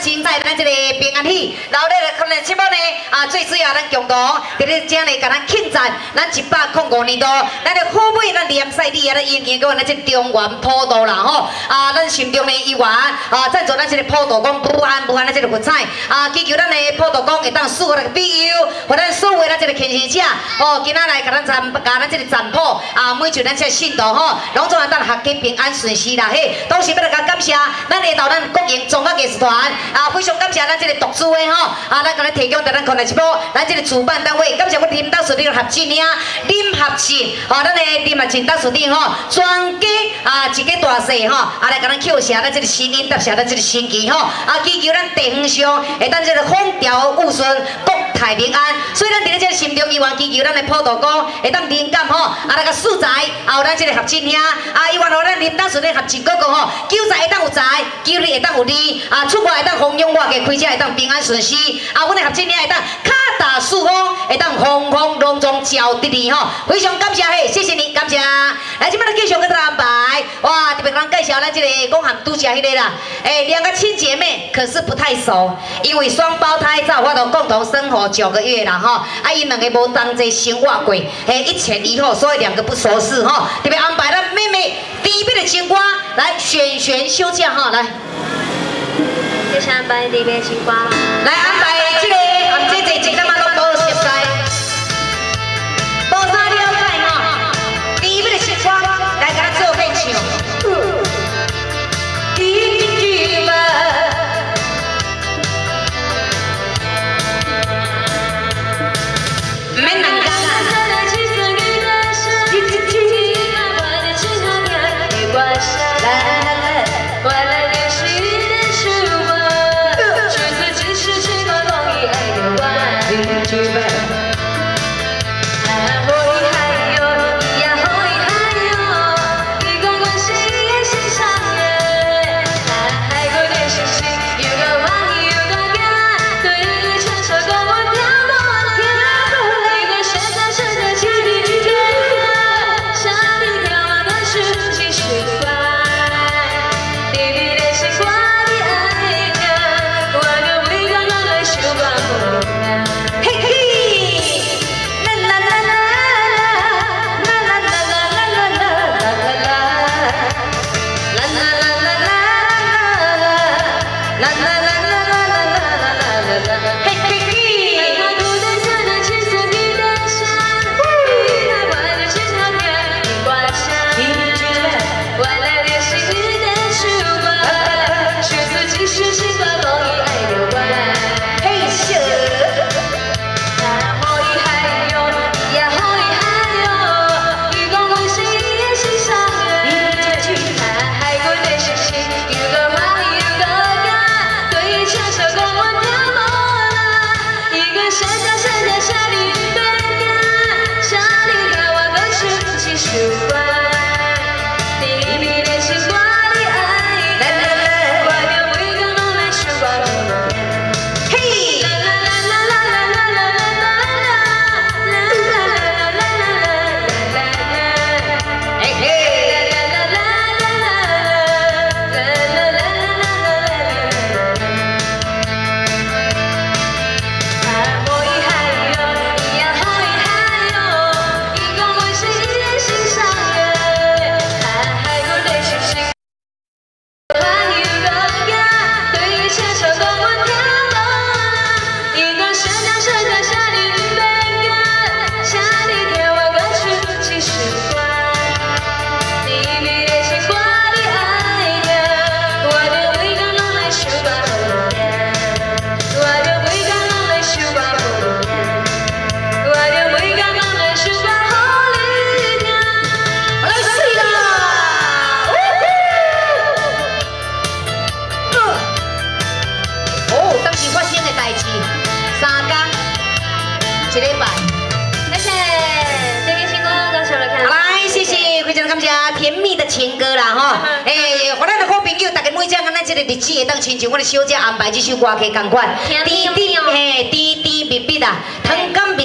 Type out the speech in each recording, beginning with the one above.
精彩咱这个平安喜，然后咧可能节目呢最主要咱共同伫咧这里甲咱庆赞咱105年度，咱的好妹咱联赛里啊，咱迎接过咱这中原普渡啦吼咱心中的意愿赞助咱这个普渡公武汉咱这个福彩祈求咱的普渡公会当赐予咱朋友，或咱所有咱这个虔诚者今仔来甲咱这个占卜每就咱这信徒拢总会当学习平安顺遂啦嘿，同时要来感谢咱下头咱国营中华艺术团非常感谢咱这个独资的咱甲咱提供咱看来一部咱这个主办单位，感谢我林董事长合进啊，林合进咱的林合进董事长专家一个大细来甲咱扣下咱这个新音，搭下咱这个新旗祈求咱地方上会当这个风调雨顺，国泰民安。所以咱伫咧这个心中意愿祈求咱的普渡公会当灵感来个素材有咱这个合进兄希望咱林董事长合进哥哥求财会当有财，求利会当有利出外会当丰容外界，开车会当平安顺遂阮的合进兄会当脚踏实风，会当风风隆隆照得你非常感谢嘿，谢谢你，感谢。来，即摆咱继续跟大家安排，哇，特别咱介绍咱这个讲含拄则迄个啦，两个亲姐妹可是不太熟，因为双胞胎才有法度共同生活9个月啦因两个无同齐生活过，1前1后，所以两个不熟识特别安排咱妹妹第一遍的情歌来选休假来， 接下来安排第一遍情歌来安排这个含这这咱嘛拢无熟悉，无啥了解第一遍的情歌来甲咱做变唱。1礼拜， 谢谢，这个情歌到时候来看。 来，谢谢，非常感谢甜蜜的情歌啦互咱的好朋友，大家每只咱这个日子会当亲像我的小姐安排这首歌曲同款，甜甜蜜蜜啦，糖甘蜜甜，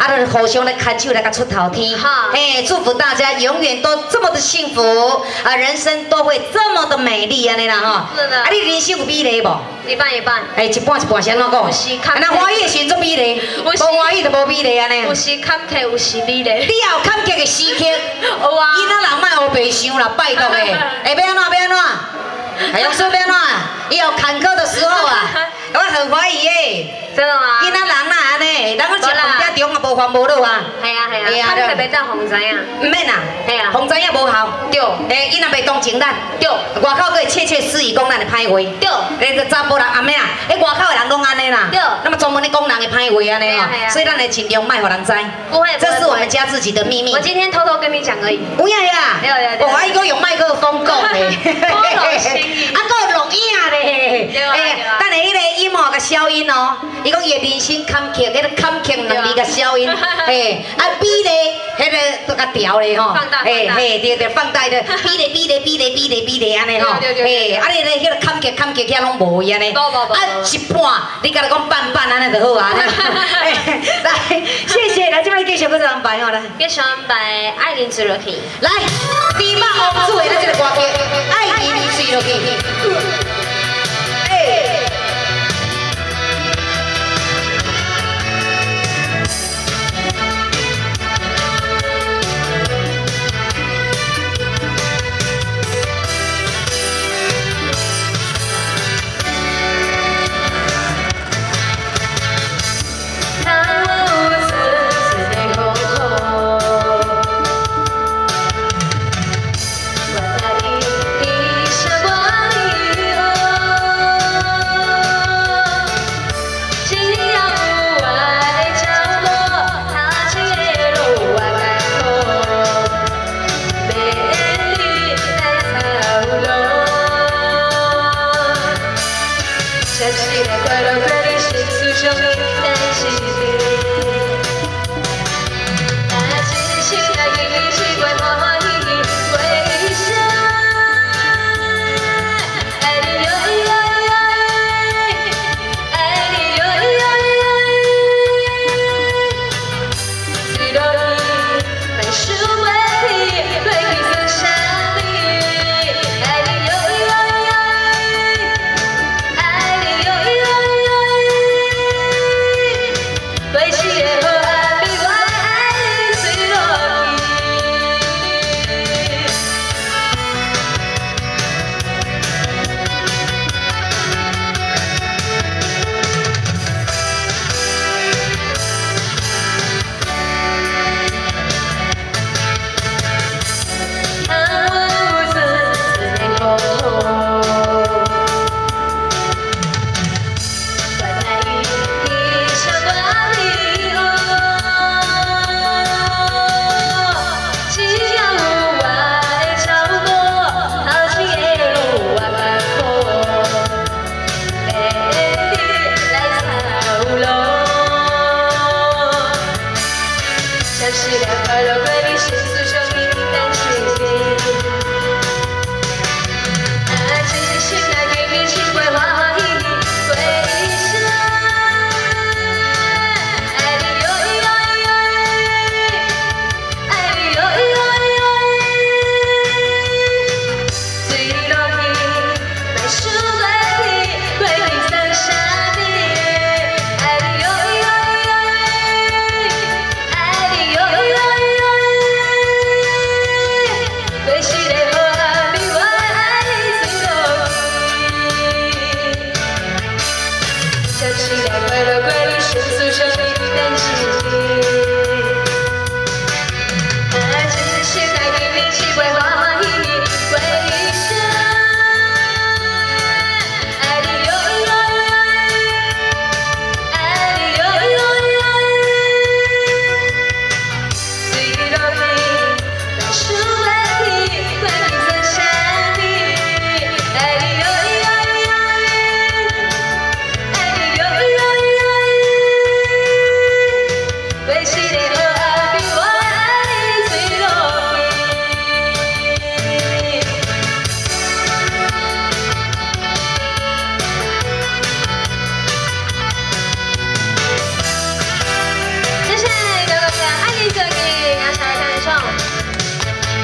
啊，就互相来牵手来甲出头天。 好， 哎，祝福大家永远都这么的幸福啊，人生都会这么的美丽安尼啦吼。 是的。 啊，你人生有美丽无？ 一半一半。 哎，一半是安怎讲？ 有时坎坷。 那欢喜的时阵做美丽，无欢喜就无美丽安尼。 有时坎坷，有时美丽。 你也有坎坷的时刻， 有啊。 囡仔人莫黑白想啦，拜托诶。哎，要安怎？要安怎？哎，用说要安怎？也有坎坷的时候啊，我很怀疑诶。 真的吗？ 囡仔人啦安尼，咱去食饭家中也无烦无恼啊。 系啊系啊，坎坷袂当红知影。 唔免啊， 系啊， 红知影无效。 对。 诶，伊若袂同情咱。 对。 外口佫会窃窃私语讲咱的歹话。 对。 那个查甫人阿妹啊，迄外口的人拢安尼啦。 对。 那么专门咧讲人的歹话安尼哦，所以咱得尽量莫互人知。 不会。 这是我们家自己的秘密。 我今天偷偷跟你讲而已。 有影呀。 有。 我还佫用麦克风讲咧。 好有心意。 啊，佫有录影咧。 对啊。 等下迄个音乐甲消音哦，伊讲伊的人生坎坷，迄个坎坷两字甲消音，嘿，啊比咧，迄个都甲调咧吼，嘿，对，放大的，比咧安尼吼，嘿，啊你咧迄个坎坷起来拢无伊安尼，啊一半，你甲他讲半安尼就好啊，来，谢谢，来这摆继续要怎安排吼来， 继续安排爱人坠落去， 来，猪肉王子的咱这个歌曲，爱人坠落去。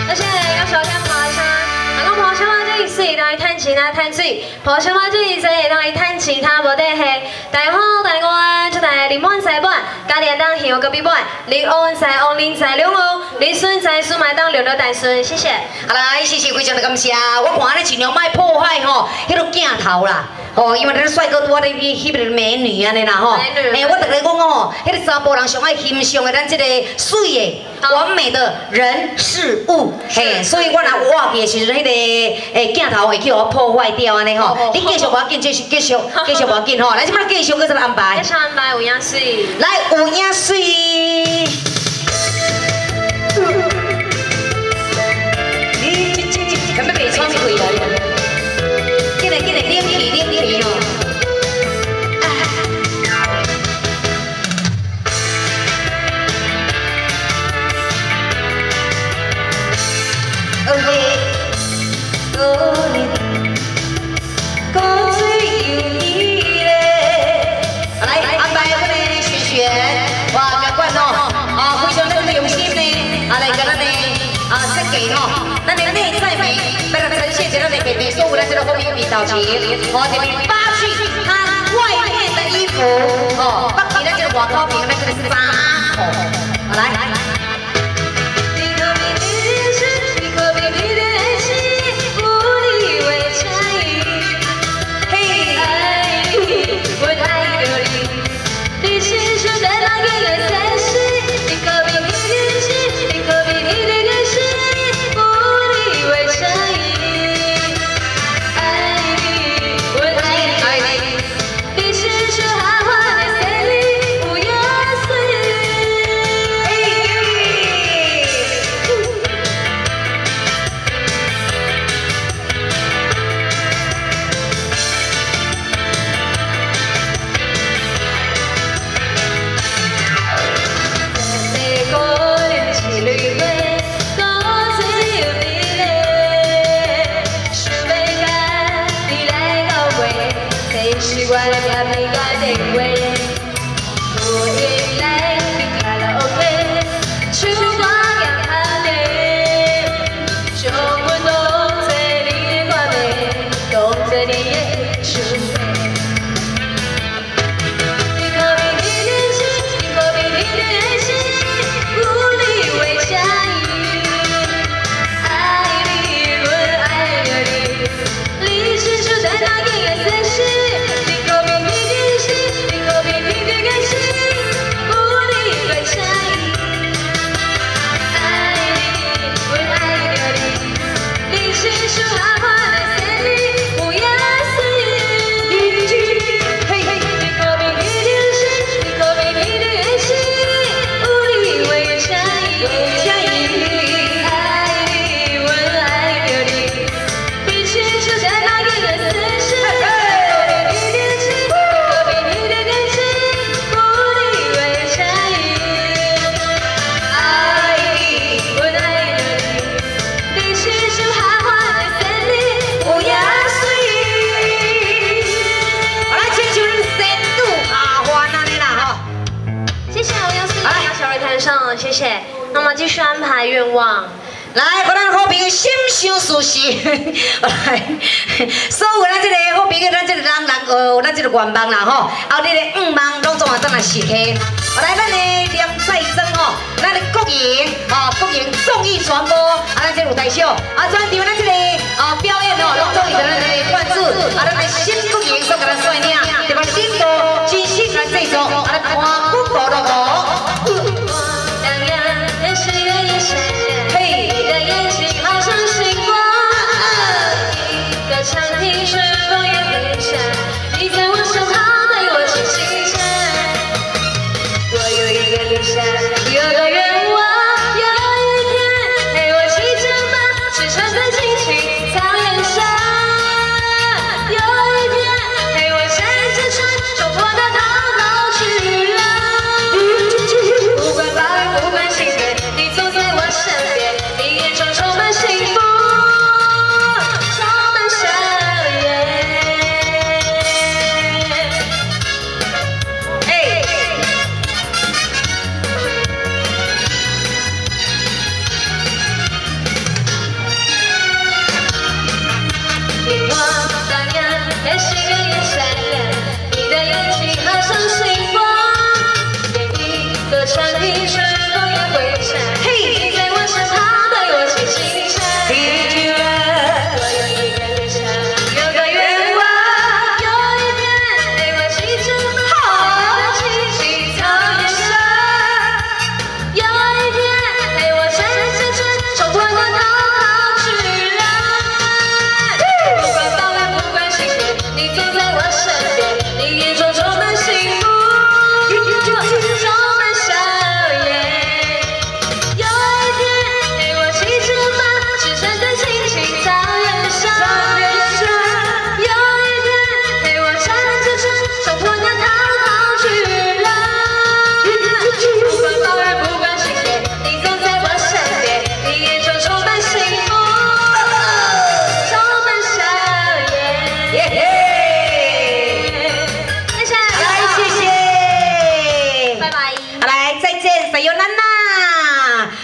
而且要收看爬山，我讲爬山我这一世当去趁钱啊趁水，爬山我这一世当去趁钱他无得下。大好大安，出大林满西满，家己当向隔壁满，林旺西旺林西两旺，林顺西顺买当六六大顺，谢谢。 好来，谢谢非常的感谢。我看你尽量莫破坏吼，迄个镜头啦。哦，因为咱帅哥拄啊咧翕个美女安尼啦吼。哎，我逐个讲吼，迄个查甫人上爱欣赏的咱这个水的、完美的人事物。嘿，所以我若画的时阵，迄个镜头会去互我破坏掉安尼吼。你继续无要紧，继续无要紧吼。来，即摆继续搁怎么安排？ 继续安排有影水。 来，有影水。敢要白喘气啊！紧来，冷气哦。来安排我们璇璇，哇，别管哦，非常的用心呢，来跟咱的设计吼，咱的内在美，为了呈现咱的美美，所有咱这个后面的表情，这边扒去它外面的衣服，扒起咱这个外套边那个纱，来。 谢谢。那么继续安排愿望。 来，给咱好朋友心想事成。来，所有咱这个好朋友，咱这个人咱这个愿望啦吼，后日的5万拢总啊怎来实现。来，咱的连赛争吼，咱的国营国营综艺传播，咱这舞台秀，专场咱这个表演吼，拢总以咱的冠主，咱的新国营所给咱率领，对吧？领导真心来制作，咱看鼓鼓锣锣。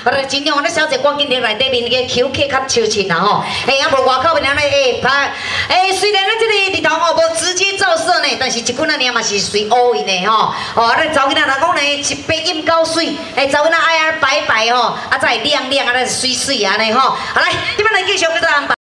我来尽量我咧小姐赶紧伫内底面个口气较笑亲啦吼。哎，啊无外口面安尼拍，虽然咱这个日头哦无直接照射呢，但是一棍仔尔嘛是随乌云的吼。哦，咱查囡仔人讲呢，一白饮高水，查囡仔爱安白白吼，啊才会亮亮啊，水水安尼吼。好来，今摆来继续给大家安排。